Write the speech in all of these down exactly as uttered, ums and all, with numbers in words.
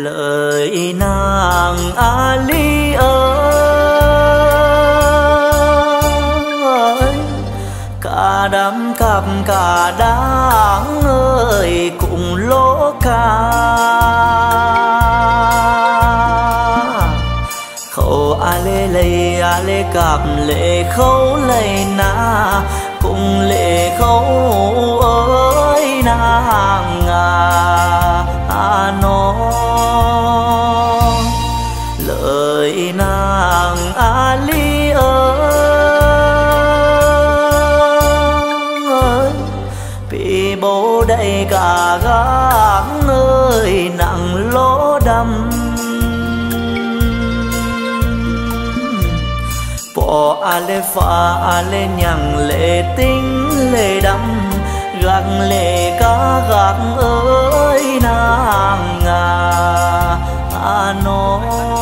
lời nàng Ali ơi, cả đám cặp cả đáng ơi cùng lỗ ca khâu ale lầy ale cặp lệ khâu lầy na cùng lệ khâu ơi nàng à nó lời nàng Ali ơi vì bố đây cả gác ơi nặng lỗ đâm bỏ ale pha ale nhằng lệ tính lệ đâm gác lệ cá gác ơi nàng à nó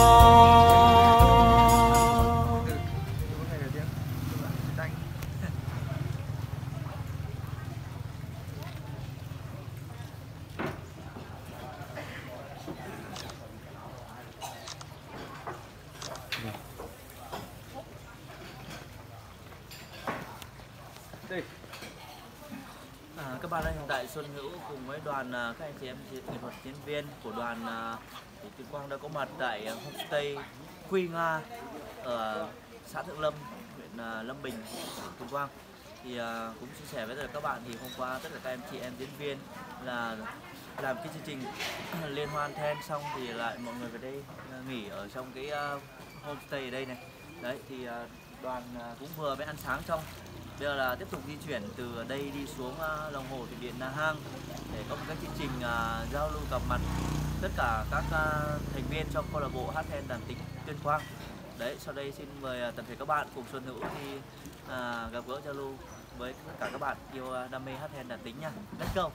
À, các bạn ơi, hiện tại Xuân Hữu cùng với đoàn uh, các anh chị em nghệ thuật diễn viên của đoàn uh, Tuyên Quang đã có mặt tại uh, homestay Quy Nga ở xã Thượng Lâm, huyện uh, Lâm Bình, Tuyên Quang. Thì uh, cũng chia sẻ với tất cả các bạn thì hôm qua tất cả các em chị em diễn viên là làm cái chương trình liên hoan then xong thì lại mọi người về đây uh, nghỉ ở trong cái uh, homestay ở đây này. Đấy thì uh, đoàn uh, cũng vừa mới ăn sáng xong. Bây giờ là tiếp tục di chuyển từ đây đi xuống uh, lòng hồ thủy điện Na Hang để có một cái chương trình uh, giao lưu gặp mặt tất cả các uh, thành viên trong câu lạc bộ hát then đàn tính Tuyên Quang. Đấy, sau đây xin mời uh, toàn thể các bạn cùng Xuân Hữu đi uh, gặp gỡ giao lưu với tất cả các bạn yêu uh, đam mê hát then đàn tính nha. Let's go.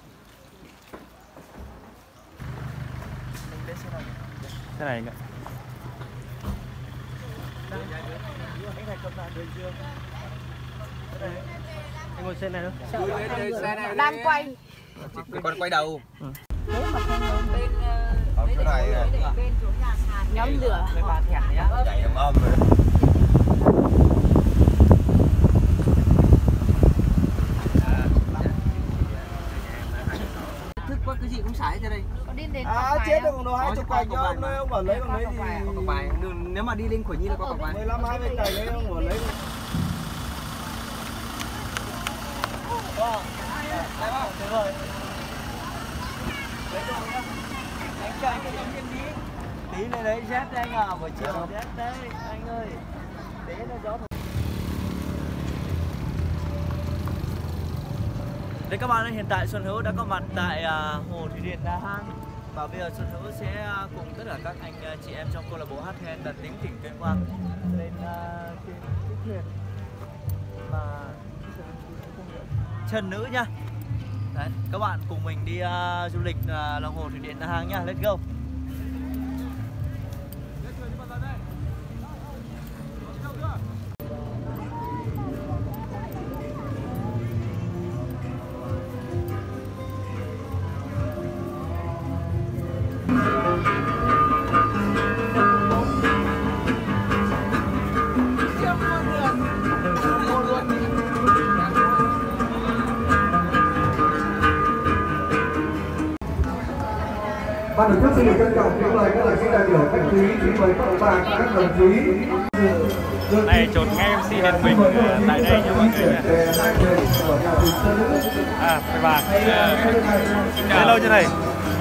Thế này anh ạ. Anh ngồi xe này đâu? Đang quay. Con quay đầu. Ừ. Nếu mà không bên bên này bên chỗ nhà sàn nhóm lửa. Chạy ầm ầm rồi. Thức quá cái gì cũng xài ra đây. Có đi đến À chết rồi, còn đồ hai chục cành cho ông đây, ông bảo lấy bằng lấy thì cọc bài. Nếu mà đi lên Khuổi Nhi là có cọc bài. mười lăm hai mươi cành lấy ông bảo lấy. Được rồi. Lấy đồ nhá. Anh cho anh cái miếng tí. Tí này đấy rét đấy anh à, buổi chiều rét đấy anh ơi. Tí nó gió thổi. Đấy các bạn ơi, hiện tại Xuân Hữu đã có mặt tại uh, hồ thủy điện Na Hang. Và bây giờ Xuân Hữu sẽ uh, cùng tất cả các anh uh, chị em trong câu lạc bộ hát then đàn tính tỉnh Tuyên Quang lên uh, trên chiếc thuyền mà Trần Nữ nhá. Đấy, các bạn cùng mình đi uh, du lịch uh, lòng hồ thủy điện Na Hang nhá. Let's go. Ban tổ chức xin được trân trọng kính mời các nhạc sĩ đại biểu khách quý, kính mời các bạn, các đồng chí. Này chốt ngay em xê Hiền Bình tại đây nha mọi người. À, bye bye. Hello như này.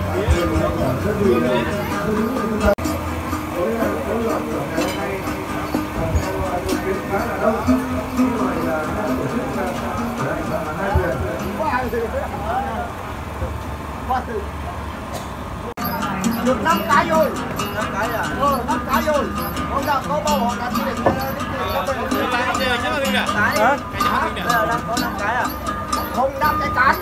Được năm cái rồi. năm cái à? Ờ, năm cái rồi. Không nào, có bao họ đặt đi để đi Hả? Hả? Bây giờ đang có năm cái à? không năm cái cán.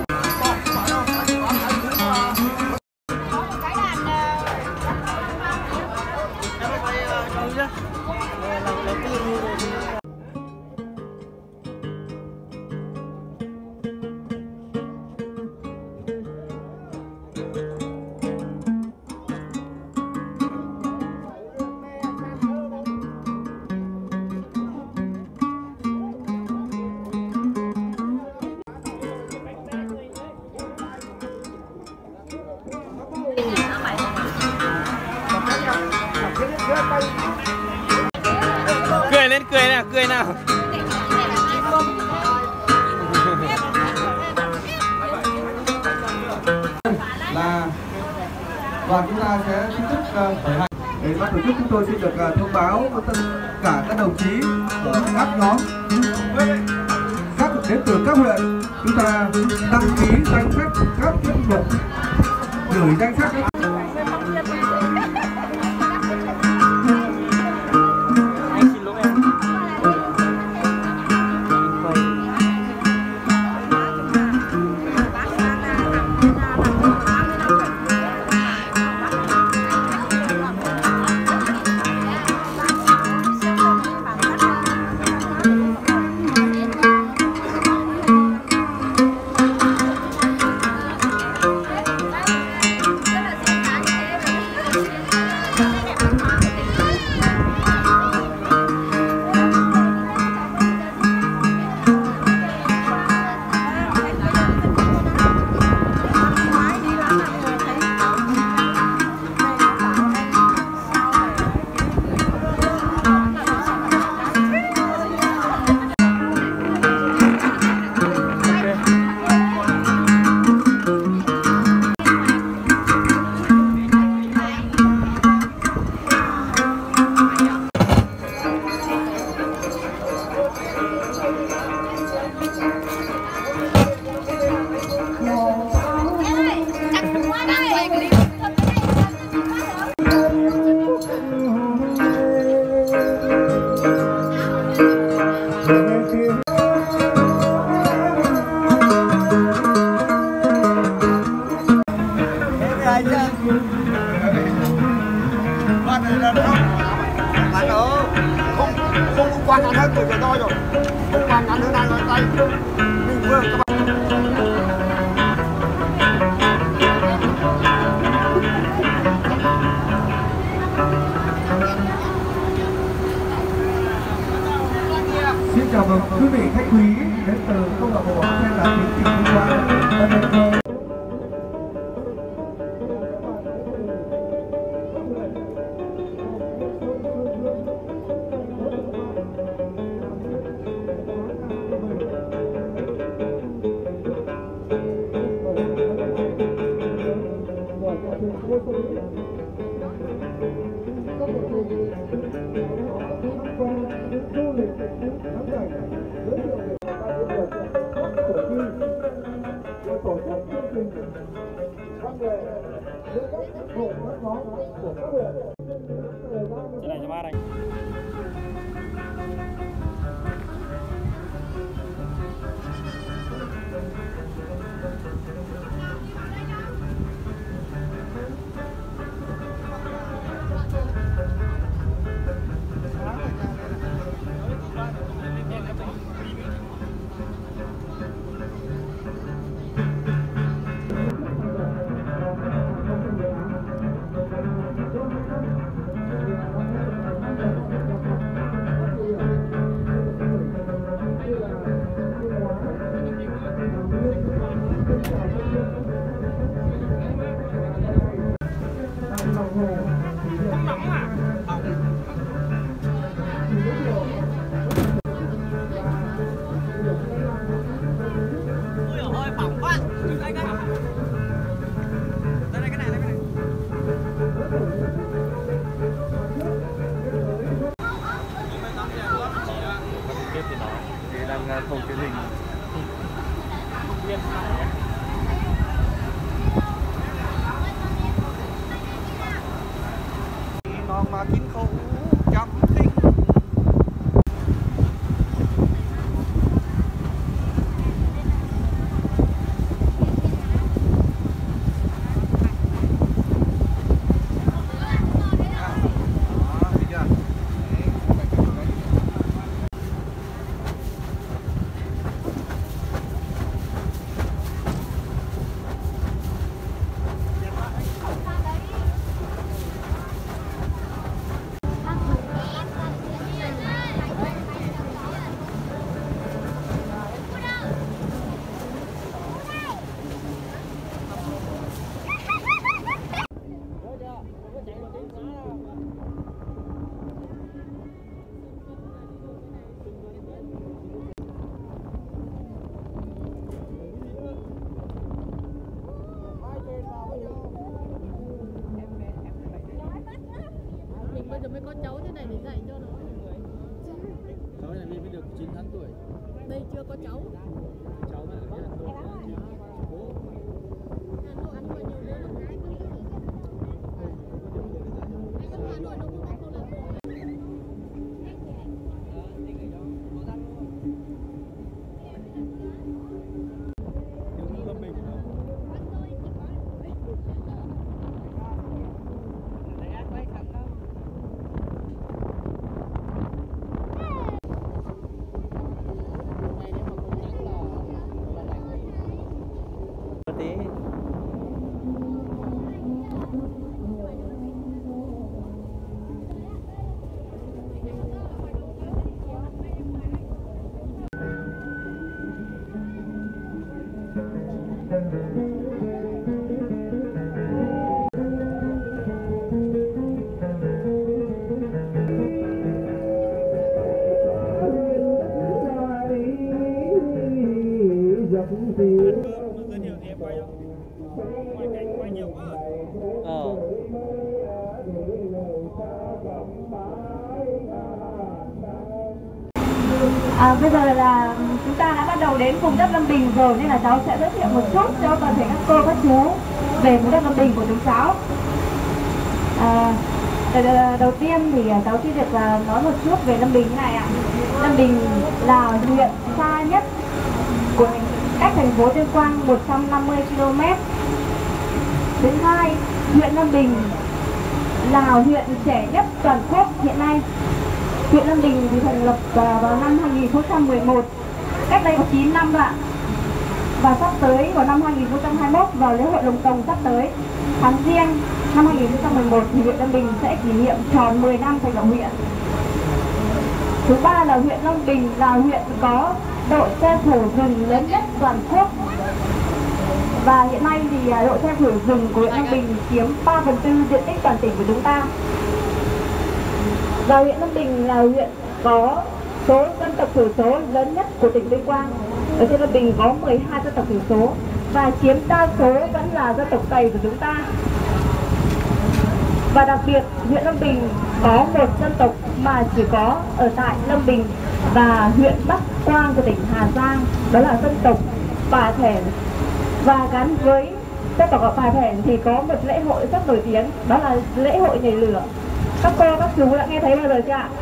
Cười lên, cười nào, cười nào. Là đoàn chúng ta sẽ chính thức khởi hành. Để ban tổ chức chúng tôi xin được thông báo với tất cả các đồng chí ở các nhóm, các đến từ các huyện, chúng ta đăng ký danh sách các tiết mục, gửi danh sách các bạn ở không không quan ngắn hơn tuổi của tôi rồi, không quan ngắn hơn ai nói tay mình vừa các bạn. Xin chào mừng quý vị khách quý đến từ câu lạc bộ xe đạp tiến tỉnh Tuyên Quang. Tổ chức chương trình văn nghệ giữa các hộ các nhóm của các huyện. Trên này cho ba anh. có cháu thế này để dạy cho nó. Cháu này mới được chín tháng tuổi. Đây chưa có cháu. Cháu này ở Hà Nội. Bố. Hà Nội ăn bao nhiêu đứa là gái cơ. Anh ở Hà Nội đâu có câu lạc bộ. À, bây giờ là chúng ta đã bắt đầu đến vùng đất Lâm Bình rồi, nên là cháu sẽ giới thiệu một chút cho toàn thể các cô các chú về vùng đất Lâm Bình của chúng cháu. À, đầu tiên thì cháu xin được nói một chút về Lâm Bình như này ạ. Lâm Bình là huyện xa nhất của cách thành phố Tuyên Quang một trăm năm mươi ki lô mét. Thứ hai, huyện Lâm Bình là huyện trẻ nhất toàn quốc hiện nay. Huyện Lâm Bình thì thành lập vào năm hai nghìn không trăm mười một, cách đây có chín năm ạ. Và sắp tới vào năm hai nghìn không trăm hai mươi mốt, vào lễ hội Lồng Tồng sắp tới tháng Giêng năm hai nghìn không trăm mười một thì huyện Lâm Bình sẽ kỷ niệm tròn mười năm thành lập huyện. Thứ ba là huyện Lâm Bình là huyện có đội che phủ rừng lớn nhất toàn quốc. Và hiện nay thì đội che phủ rừng của huyện Lâm Bình chiếm ba phần tư diện tích toàn tỉnh của chúng ta. Và huyện Lâm Bình là huyện có số dân tộc thiểu số lớn nhất của tỉnh Tuyên Quang. Ở trên Lâm Bình có mười hai dân tộc thiểu số và chiếm đa số vẫn là dân tộc Tây của chúng ta. Và đặc biệt huyện Lâm Bình có một dân tộc mà chỉ có ở tại Lâm Bình và huyện Bắc Quang của tỉnh Hà Giang, đó là dân tộc Bà Thẻn. Và gắn với dân tộc Bà Thẻn thì có một lễ hội rất nổi tiếng, đó là lễ hội nhảy lửa. Các cô, các chú đã nghe thấy bao giờ chưa ạ?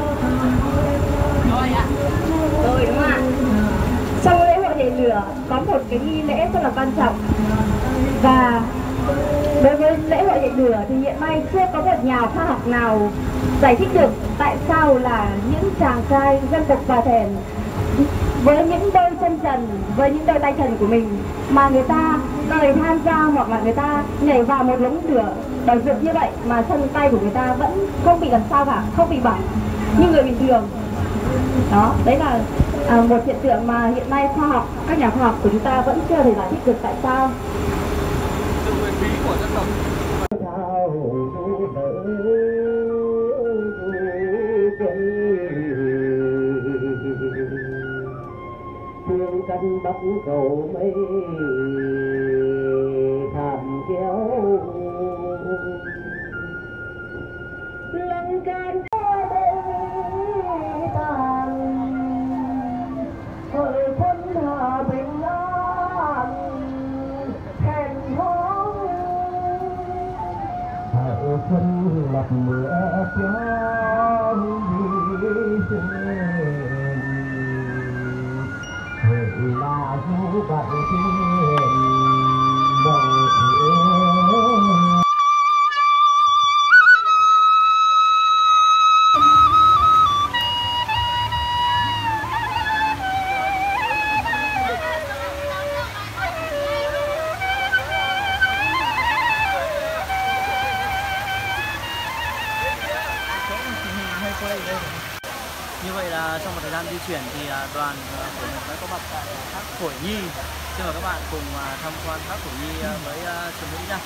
Rồi ạ. Rồi đúng không ạ? Trong lễ hội nhảy lửa có một cái nghi lễ rất là quan trọng. Và đối với lễ hội nhảy lửa thì hiện nay chưa có một nhà khoa học nào giải thích được tại sao là những chàng trai dân tộc Bà Thẻn với những đôi chân trần, với những đôi tay trần của mình mà người ta đời tham gia hoặc là người ta nhảy vào một đống lửa đỏ rực như vậy mà chân tay của người ta vẫn không bị làm sao cả, không bị bỏng như người bình thường. Đó, đấy là à, một hiện tượng mà hiện nay khoa học, các nhà khoa học của chúng ta vẫn chưa thể giải thích được tại sao. Sự quyền bí của dân tộc. Thương canh bắc cầu mây thảm kéo lần can tàn hồi quân hòa bình an thèn hóng hậu quân lập mưa kéo đi trên là du bạn thiên đồng Như vậy là trong một thời gian di chuyển thì đoàn của mình đã có mặt tại thác Phổi Nhi. Xin mời các bạn cùng tham quan thác Phổi Nhi với Xuân Mỹ nha.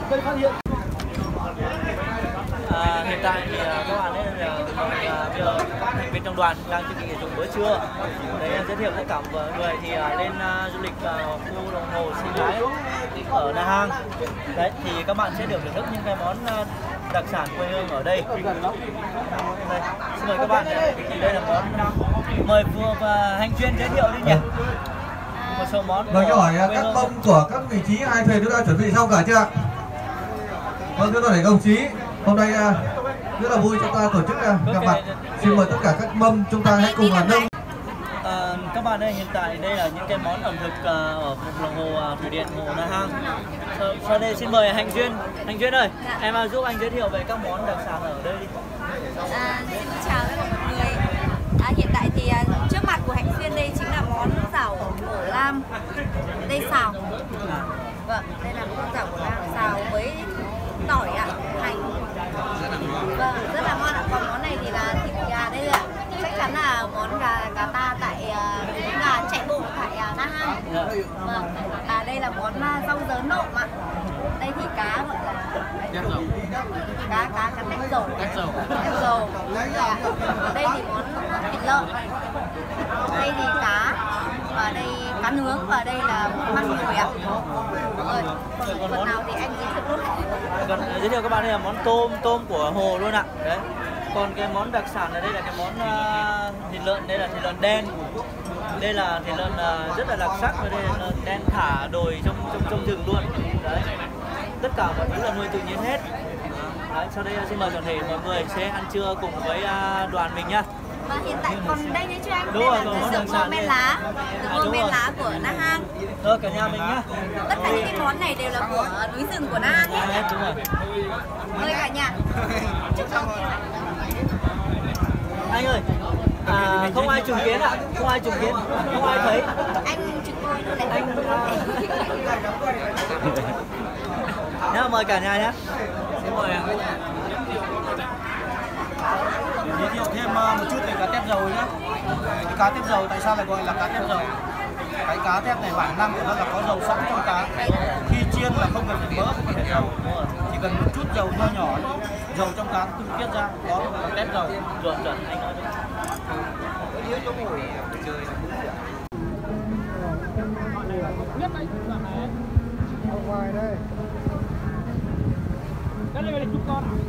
cây phát hiện. À, hiện tại thì à, các bạn ấy là à, bây giờ thành viên trong đoàn đang chuẩn bị dùng bữa trưa. Đấy, giới thiệu tất cả mọi người thì à, lên à, du lịch à, khu đồng hồ sinh thái ở Na Hang. Đấy thì các bạn sẽ được thưởng thức những cái món à, đặc sản quê hương ở đây. Đây, xin mời các bạn. Đây là món, mời Phương và Hành Chuyên giới thiệu đi nhỉ. Một số món. Vâng, cho hỏi các mâm của các vị trí hai thuyền chúng ta chuẩn bị xong cả chưa ạ? Vâng, thưa toàn thể các đồng chí, hôm nay rất là vui chúng ta tổ chức gặp mặt. Xin mời tất cả các mâm chúng ta hãy cùng nâng. À, các bạn ơi, hiện tại đây là những cái món ẩm thực uh, ở vùng lòng hồ uh, thủy điện hồ Na Hang. Sau, sau đây xin mời Hành Chuyên. Hành Chuyên ơi, em uh, giúp anh giới thiệu về các món đặc sản ở đây đi. À, xin chào tất cả mọi người. À, hiện tại thì uh, trước mặt của Hành Chuyên đây chính là món giảo cổ lam đây xào. À. Vâng, đây là món giảo cổ lam xào với tỏi ạ, hành. Vâng, rất là ngon ạ. Còn món này thì là thịt gà đây ạ. Chắc chắn là món gà gà ta tại uh, gà chạy bộ tại uh, Na Hang. Vâng, à đây là món uh, rau dớn nộm ạ. Đây thì cá gọi là cá cá cá tách dầu. Tách dầu. Tách dầu. Dạ. Đây thì món thịt lợn. Đây thì cá và đây cá nướng và đây là mắt mùi ạ. Rồi, còn phần nào thì anh giới thiệu luôn. Còn giới thiệu các bạn đây là món tôm tôm của hồ luôn ạ. Đấy. Còn cái món đặc sản ở đây là cái món uh, thịt lợn, đây là thịt lợn đen. Đây là thịt lợn uh, rất là đặc sắc, và đây là lợn đen thả đồi trong trong trong rừng luôn. Đấy. Tất cả mọi thứ là nuôi tự nhiên hết. Đấy, sau đây xin mời toàn thể mọi người sẽ ăn trưa cùng với uh, đoàn mình nhá. Và hiện tại còn đây nữa chứ anh, đúng đây rồi, là rượu ngô men lá, rượu ngô men lá của Na Hang. Thôi cả nhà mình nhá. Tất cả những cái món này đều là của núi rừng của Na Hang nhé. Đúng rồi. Mời cả nhà. Anh ơi, à, không ai chứng kiến ạ, không ai chứng kiến, không ai thấy. Anh chứng tôi luôn đấy. Anh nhá, mời cả nhà nhé. Xin mời ạ. Giới thiệu thêm một chút về cá tép dầu nhé. Cái cá tép dầu tại sao lại gọi là cá tép dầu? Cái cá tép này bản năng của nó là có dầu sẵn trong cá. Khi chiên là không cần phải mỡ, không cần phải dầu, chỉ cần một chút dầu nho nhỏ, dầu trong cá tự tiết ra, đó là cá tép dầu. Chuẩn chuẩn anh nói đúng. Ở ngoài đây. Cái này là chục con à?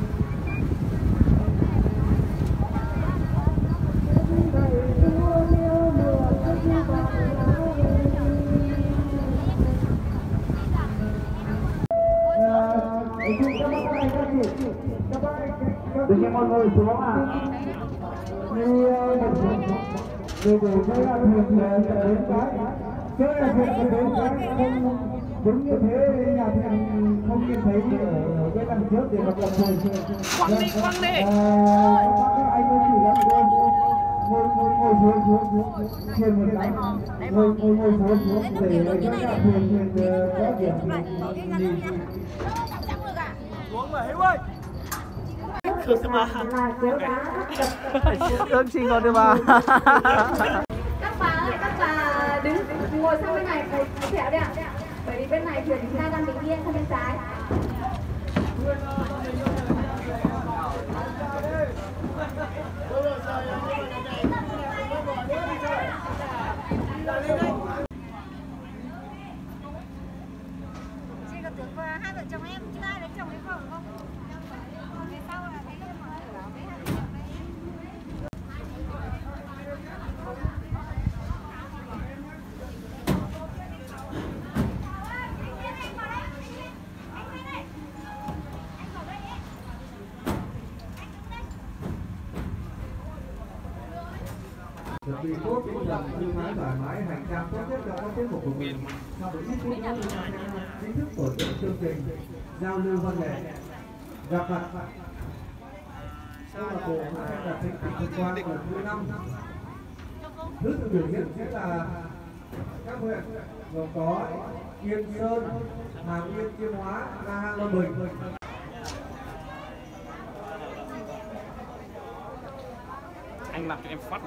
Đừng cho mọi người xuống à. Như một người đều thấy là thuyền đến cái chơi là thuyền đến cái không đúng như thế, nhà thuyền không nhìn thấy ở cái đằng trước để mà cầm thuyền. Quăng đi, quăng đi. Anh mới chỉ là ngồi ngồi ngồi xuống xuống thuyền một cái ngồi ngồi ngồi xuống xuống để cho nhà thuyền thuyền có điểm gì. Xuống mà Hiếu ơi. Ơn xin con đưa bà. Các bà ơi, các bà đứng ngồi sang bên này phải thẹo đấy ạ. Bởi vì bên này thuyền chúng ta đang bình yên sang bên trái. Chị có tưởng hai vợ chồng em chưa ai lấy chồng hay không không? Về sau là thấy em ở cửa với hai vợ chồng đấy. Chuẩn bị tốt tinh thần thư thái thoải mái, hành trang tốt nhất cho các tiết mục của mình. Sau một ít phút nữa chúng ta sẽ chính thức tổ chức chương trình giao lưu văn nghệ gặp mặt câu lạc bộ sẽ là thịnh thịnh Tuyên Quang lần thứ năm. Thứ tự biểu diễn sẽ là các huyện gồm có Yên Sơn, Hàm Yên, Chiêm Hóa, Na Hang, Lâm Bình. Anh làm cho em phát.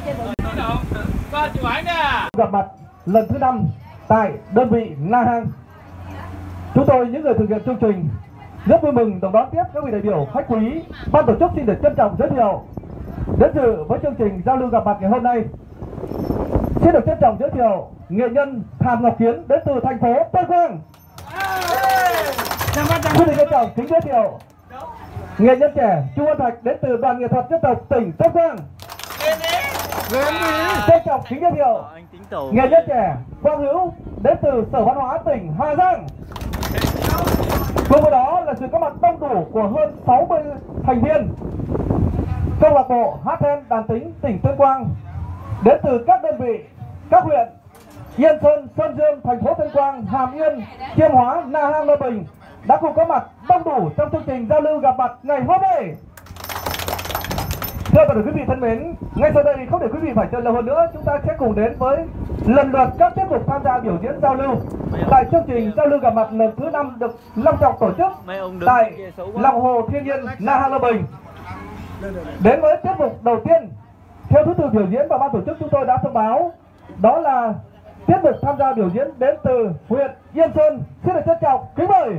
trên bầu gặp mặt lần thứ năm tại đơn vị Na Hang. Chúng tôi những người thực hiện chương trình rất vui mừng đồng đón tiếp các vị đại biểu khách quý. Ban tổ chức xin được trân trọng giới thiệu đến dự với chương trình giao lưu gặp mặt ngày hôm nay. Xin được trân trọng giới thiệu nghệ nhân Thàm Ngọc Kiến đến từ thành phố Tuyên Quang. Xin được trân trọng kính giới thiệu nghệ nhân trẻ Chu Văn Thạch đến từ đoàn nghệ thuật dân tộc tỉnh Tuyên Quang. Trân trọng kính giới thiệu nghệ nhân trẻ Quang Hữu đến từ Sở Văn hóa tỉnh Hà Giang. Cùng với đó là sự có mặt đông đủ của hơn sáu mươi thành viên câu lạc bộ hát then đàn tính tỉnh Tuyên Quang đến từ các đơn vị, các huyện Yên Sơn, Sơn Dương, thành phố Tuyên Quang, Hàm Yên, Chiêm Hóa, Na Hang, Lâm Bình đã cùng có mặt đông đủ trong chương trình giao lưu gặp mặt ngày hôm nay. Thưa tất cả quý vị thân mến, ngay sau đây không để quý vị phải chờ lâu hơn nữa, chúng ta sẽ cùng đến với lần lượt các tiết mục tham gia biểu diễn giao lưu tại chương trình giao lưu gặp mặt lần thứ năm được long trọng tổ chức tại lòng hồ thiên nhiên Na Hang, Lâm Bình. Đến với tiết mục đầu tiên, theo thứ tự biểu diễn và ban tổ chức chúng tôi đã thông báo, đó là tiết mục tham gia biểu diễn đến từ huyện Yên Sơn. Xin được trân trọng kính mời.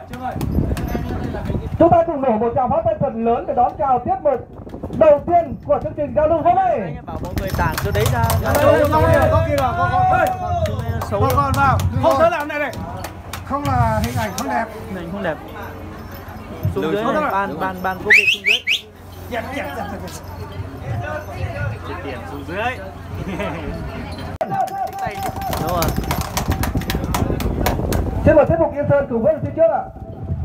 Chúng ta cùng nổ một tràng pháo tay thật lớn để đón chào tiết mục đầu tiên của chương trình giao lưu hôm nay. Bảo mọi người tản cho đấy ra. Có kia rồi, có con. Con con vào. Không tới làm này này. Không là hình ảnh không đẹp. Hình ảnh không đẹp. Xuống dưới này, ban ban ban cố định xuống dưới. Dẹp dẹp dẹp. Chuyển tiền xuống dưới. Đúng rồi. Xin mời tiết mục Yên Sơn cùng với phía trước ạ.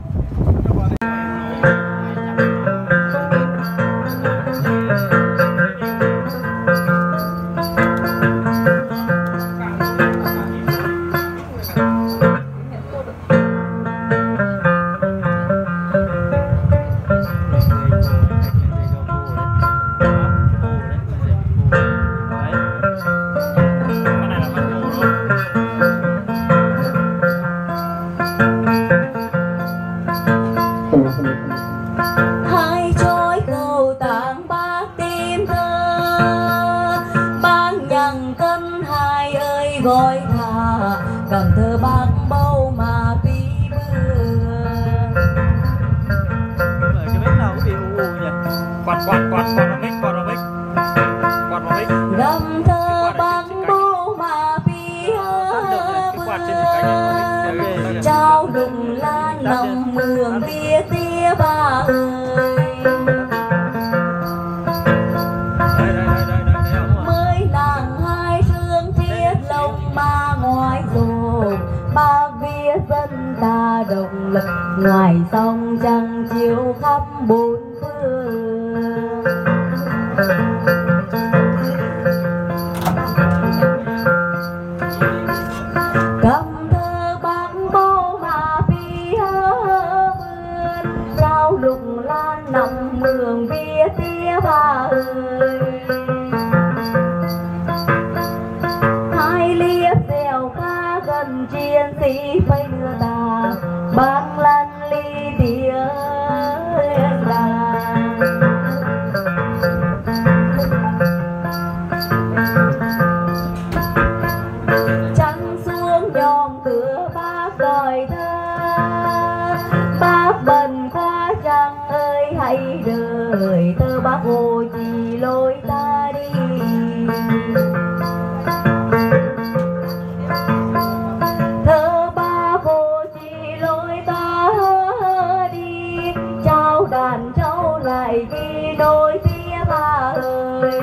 hai trôi cầu tàng bác tim thơ ban nhận cân hai ơi gọi thà cầm thơ bác bầu mà pi bươn. Ở cái bếp nào cũng bị u u nhỉ. Quạt quạt quạt quạt vào mic, quạt vào mic. Quạt vào mic. Cầm thơ bác bầu mà pi bươn. Trao đụng lan nằm mường tia tia ba ơi. Mới nàng hai sương thiết lông ba ngoài rồi ba vía dân ta đồng lực ngoài sông trăng chiếu khắp bốn phương. Cầm thơ bác bố mà pi bươn. Trao đụng lan nằm mường vía tia ba ơi. Hai liếp dèo ca gần chiến sĩ phây đưa ta bác lăn ly tia đàn. Trăng xuống nhòm cửa bác đòi thơ bác bần qua trăng ơi hãy đời thơ bác hồ chỉ lối ta đi. Thơ bác hồ chỉ lối ta đi. Trao đàn trâu lại ghi đôi tia ba ơi.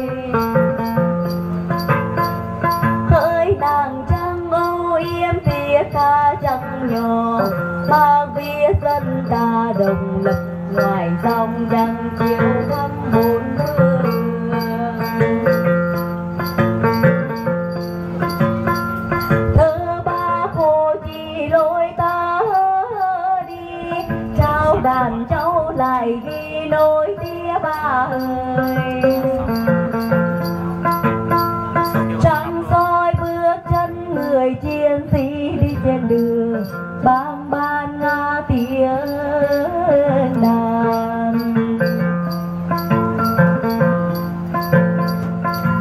Hỡi nàng trăng ô yếm tia ca trăng nhỏ ba vía dân ta đồng lực ngoài dòng trăng chiếu khắp bốn phương. Thơ bác hồ chỉ lối ta đi. Trao đàn trâu lại ghi nối tia ba ơi. Trăng soi bước chân người chiến sĩ đi trên đường bang ban nga tiếng đàn.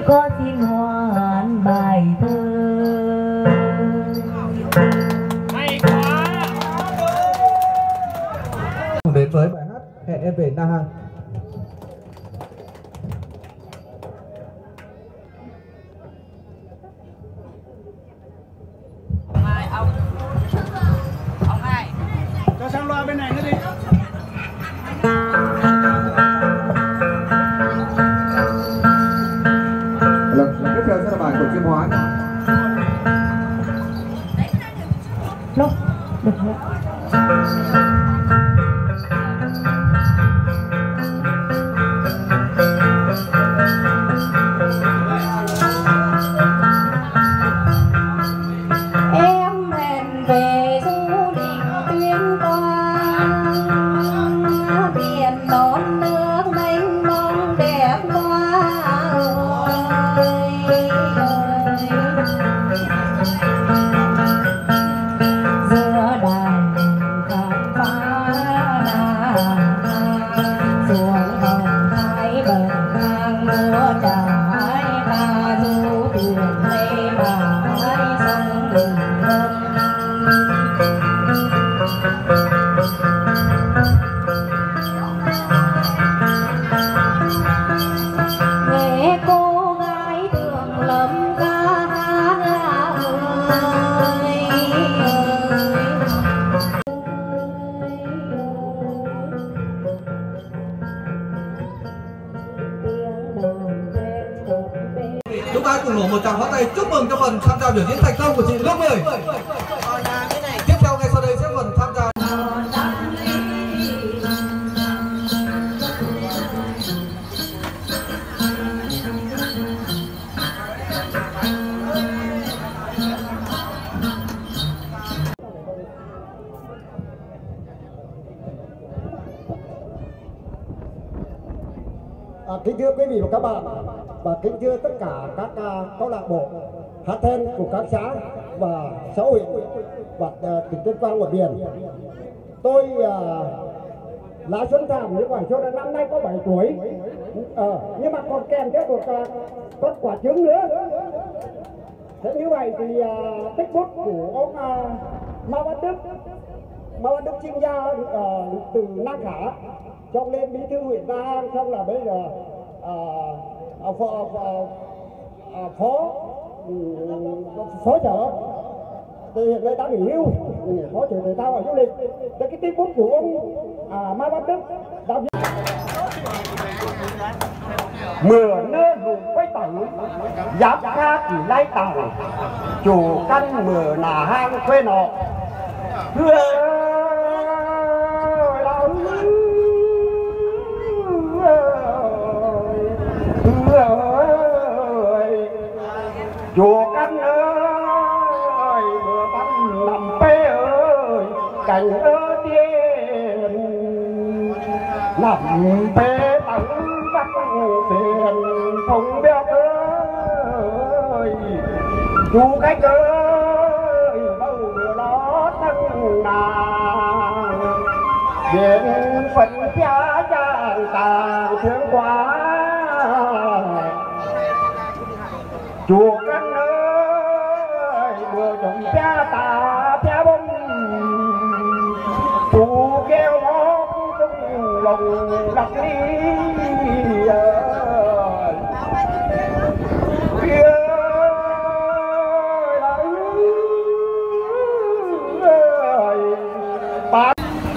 con xin hoan bài thơ. Hay quá. Đến với bài hát Hẹn Em Về Na Hang. Ông ông hai cho sang loa bên này nữa đi. Lần tiếp theo sẽ là bài của Chiêm Hóa. Lúc được rồi. Em hẹn về du lịch Tuyên Quang, biển đón nước mênh mông đẹp quá ơi ơi. Giữa đàn khám phá xuống hồng thái bờ hàng múa trái ta du thuyền lê mãi sông rừng râm. Nghe cô gái thường lầm ca ơi Chúng ta cùng nổ một tràng pháo tay chúc mừng cho phần tham gia biểu diễn thành công của chị lớp mười. Tiếp theo ngay sau đây sẽ phần tham gia. À, kính thưa quý vị và các bạn và kính thưa tất cả các uh, câu lạc bộ hát then của các xã và sáu huyện và uh, tỉnh Tuyên Quang của biển. Tôi uh, là Xuân Thảm như vậy cho nên năm nay có bảy tuổi, uh, nhưng mà còn kèm theo một uh, con quả trứng nữa. Thế như vậy thì uh, tích bút của ông uh, Mao Văn Đức, Mao Văn Đức sinh ra uh, từ Nam Khả, xong lên bí thư huyện Na Hang, xong là bây giờ à, à, phó phó, à, phó phó sở từ hiện nay đã nghỉ hưu, phó trưởng thể thao và du lịch. Đây cái tích bút của ông à, Mai Văn Đức đã viết mưa nơ vùng quay tẩu giáp ca chỉ lai tàu chủ căn mưa là hang quê nọ hương ơi chùa căn ơi bữa bắn nằm bê ơi cảnh ơ tiên nằm bê tấn bắt tiền không biết ơi chú khách ơi bầu bữa đó thân nàng điện phận cha chàng tàng thương quá chùa căn ơi mưa trồng cha ta cha bông chú kêu nó trong lòng đặc ly kia ơi ba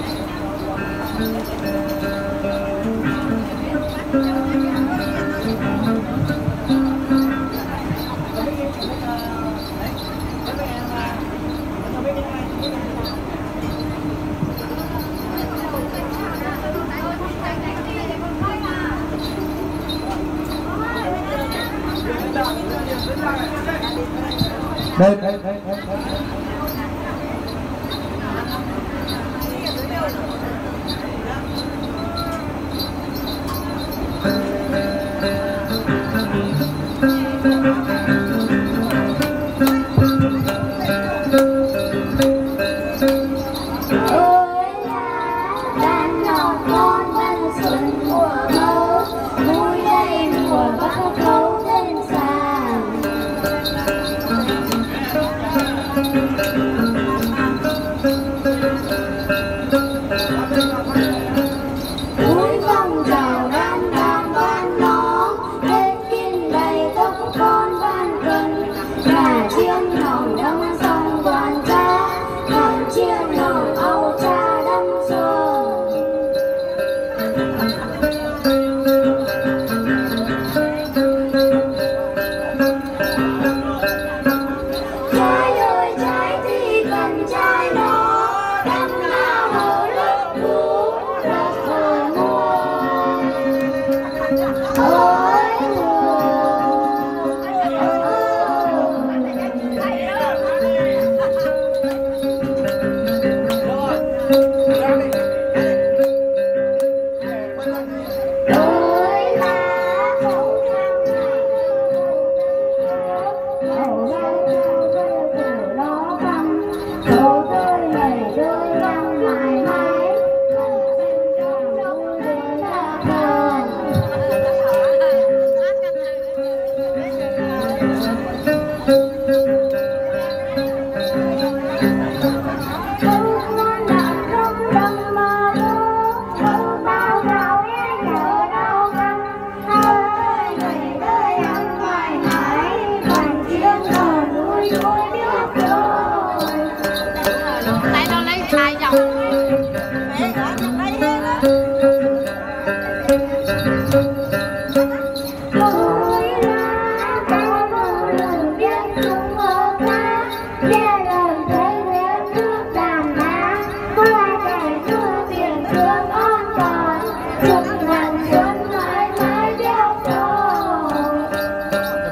Đây, đây, đây, đây. Xuân mùa mẫu, vui đây mùa bão khấu lên xa.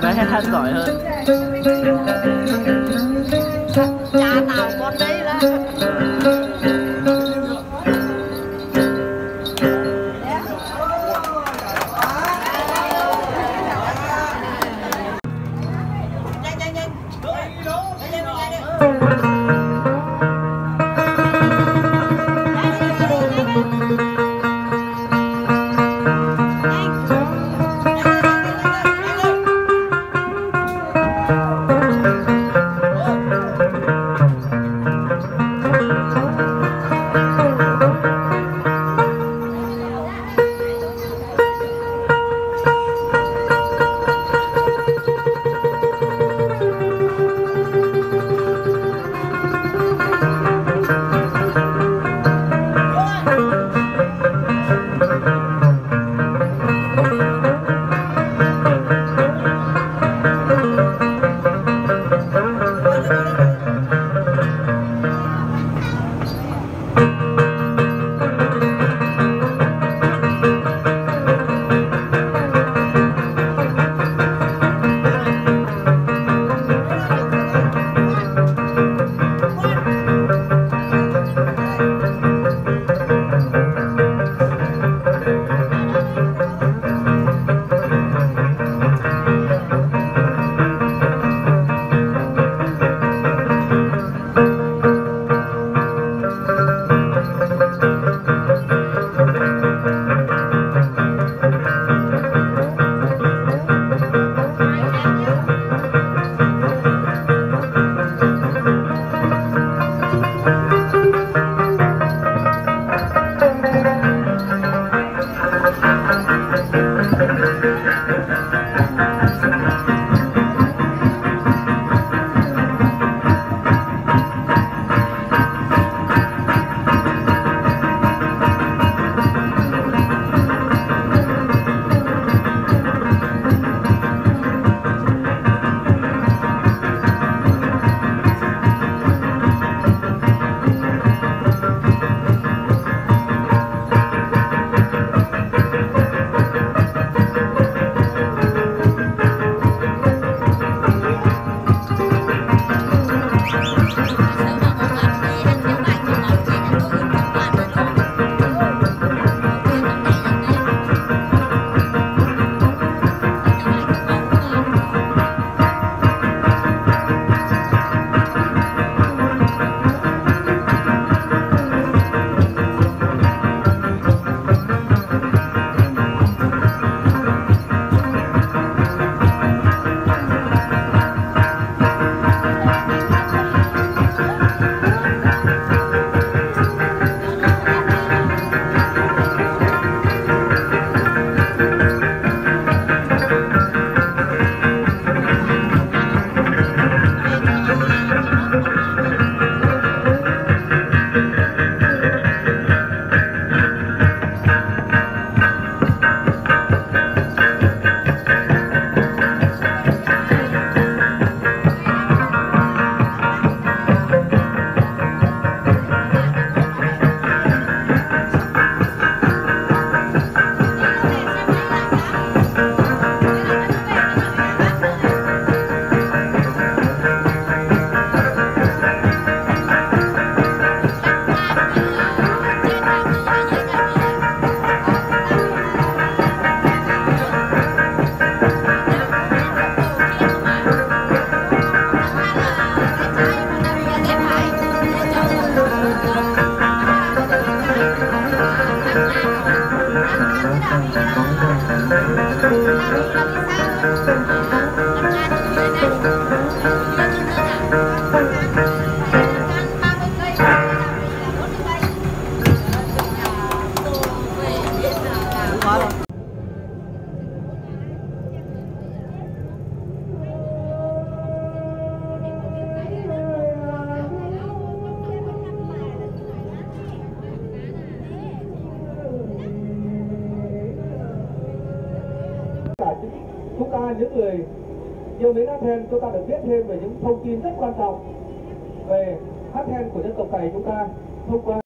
cái hát giỏi hơn. Cha nào con đấy là chúng ta những người yêu mến hát then, chúng ta được biết thêm về những thông tin rất quan trọng về hát then của dân tộc Tày chúng ta thông qua